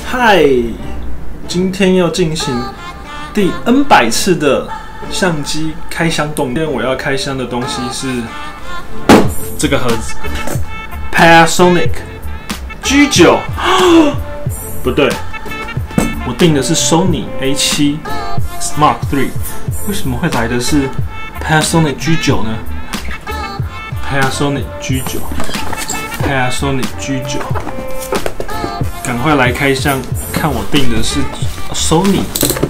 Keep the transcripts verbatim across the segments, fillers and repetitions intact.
嗨，今天要进行第 N 百次的相机开箱动作。今天我要开箱的东西是这个盒子 ，Panasonic G 九，不对，我订的是 Sony A 七 Mark 三，为什么会来的是 Panasonic G 九呢 ？Panasonic G 九 ，Panasonic G 九。 赶快来开箱，看我订的是 Sony，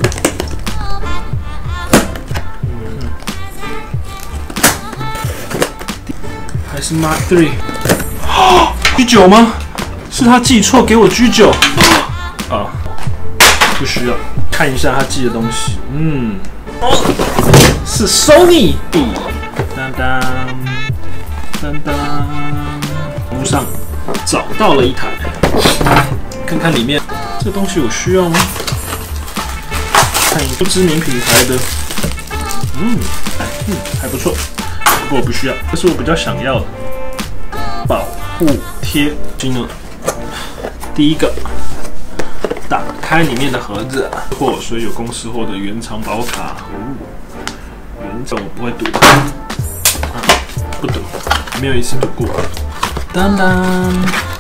还是 Mark 三？哦 ，G 九吗？是他寄错给我 G 九啊？不需要，看一下他寄的东西。嗯，哦，是 Sony。当当当当，网络上找到了一台。 看看里面这个东西有需要吗？看一个不知名品牌的，嗯，嗯，还不错，不过我不需要，这是我比较想要的保护贴。今呢，第一个打开里面的盒子，货所以有公司货的原厂保卡，哦，原厂我不会读，啊，不读，没有一次读过。当当。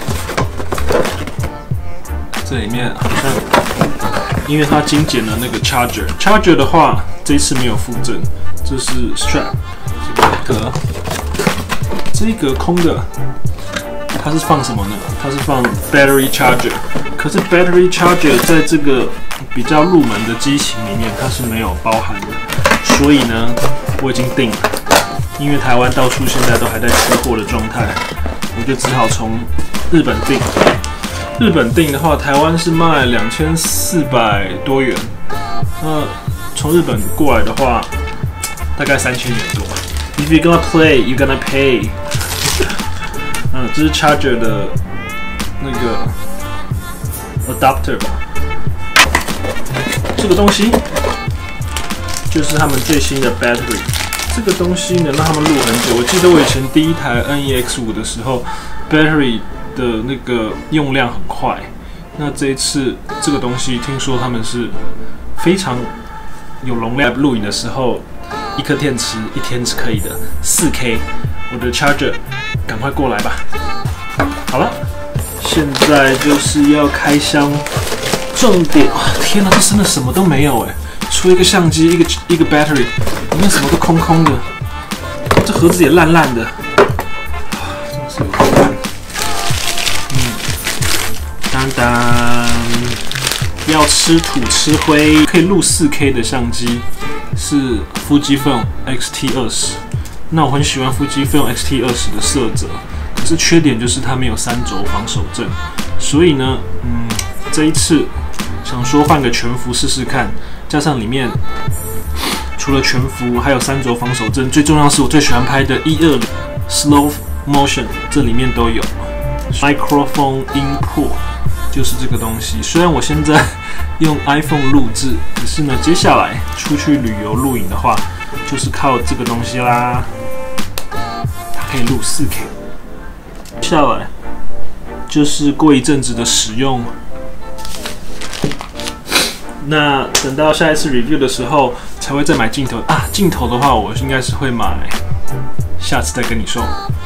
这里面好像，因为它精简了那个 charger，charger 的话这一次没有附赠，这是 strap， 这个这一格空的，它是放什么呢？它是放 battery charger， 可是 battery charger 在这个比较入门的机型里面它是没有包含的，所以呢我已经订了，因为台湾到处现在都还在缺货的状态，我就只好从日本订。 日本订的话，台湾是卖两千四百多元。那从日本过来的话，大概三千元多。If you're gonna play, you're gonna pay 嗯，这是 charger 的那个 adapter 吧。这个东西就是他们最新的 battery。这个东西能让他们录很久。我记得我以前第一台 N E X 五的时候 ，battery 的那个用量很快，那这一次这个东西听说他们是非常有容量，录影的时候一颗电池一天是可以的。四 K， 我的 charger 赶快过来吧。好了，现在就是要开箱，重点。天哪，这真的什么都没有哎，除了一个相机，一个一个 battery， 里面什么都空空的，这盒子也烂烂的，真的是有够烂。 当当，要吃土吃灰，可以录 四 K 的相机是 Fujifilm X T 二十。那我很喜欢 Fujifilm X T 二十的色泽，可是缺点就是它没有三轴防手震。所以呢，嗯，这一次想说换个全幅试试看，加上里面除了全幅，还有三轴防手震，最重要是我最喜欢拍的一二零 Slow Motion， 这里面都有 Microphone Input。 就是这个东西，虽然我现在用 iPhone 录制，可是呢，接下来出去旅游录影的话，就是靠这个东西啦。它可以录 四 K。接下来就是过一阵子的使用。那等到下一次 review 的时候，才会再买镜头啊。镜头的话，我应该是会买，下次再跟你说。